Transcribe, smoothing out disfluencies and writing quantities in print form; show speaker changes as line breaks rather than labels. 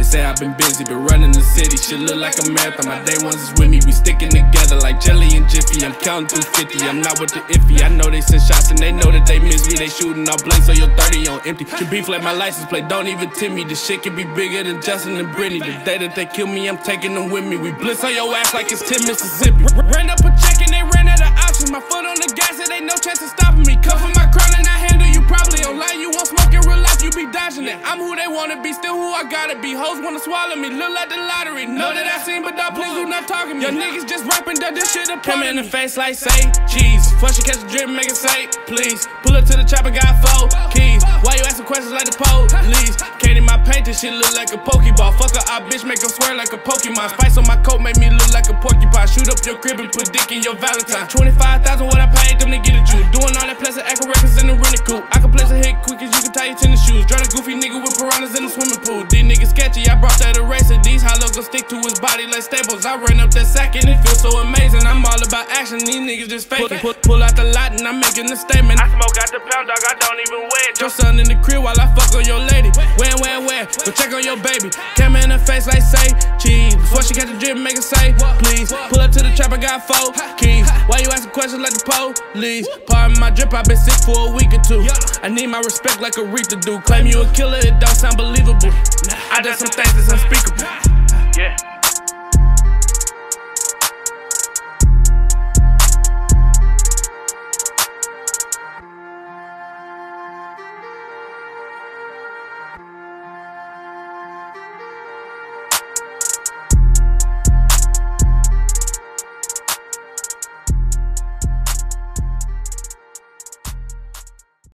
say I've been busy, been running the city. Shit look like a marathon, my day ones is with me. We sticking together like Jelly and Jiffy. I'm counting through 50, I'm not with the iffy. I know they send shots and they know that they miss me. They shooting off blank, so your 30 on empty. Should beef like my license plate, don't even tip me. This shit can be bigger than Justin and Brittany. The day that they kill me, I'm taking them with me. We blitz on your ass like it's 10 Mississippi. Ran up a check and they ran out of options. My foot on the gas and ain't no chance of stopping me. Come for my crown and I handle you probably online. You won't smoke in real life, you be dodging it. I'm who they wanna be, still who I gotta be. Hoes wanna swallow me, look like the lottery. Know that I seen, but dog, please do not talk to me. Your niggas just rapping, done this shit up. Come in the face like say cheese. First you catch a drip, make it say please. Pull up to the chopper, got 4 keys. Why you asking questions like the police? Can't in my paint, this shit look like a Pokeball. Fuck a op, bitch, make her swear like a Pokemon. Spice on my coat make me look like a porcupine. Shoot up your crib and put dick in your Valentine. 25,000 what I paid them to get at you. Doing all that plastic acting records in the rental coupe. I can place a hit quick as you can tie your tennis shoes. Draw a goofy nigga with piranhas in the swimming pool. These niggas sketchy, I brought that eraser. These hollows gon' stick to his body like staples. I ran up that sack and it feels so amazing. I'm all about action, these niggas just faking. Pull out the lot and I'm making a statement. I smoke out the pound, dog, I don't even wear it. Your son in the crib while I fuck on your lady. Where? Go check on your baby. Camera in her face like say cheese. Before she catch the drip, make her say please. Pull up to the trap, I got 4 keys. Why you asking questions like the police? Pardon my drip, I been sick for a week or 2. I need my respect like Aretha do. Claim you a killer, it don't sound believable. I done some things that's unspeakable.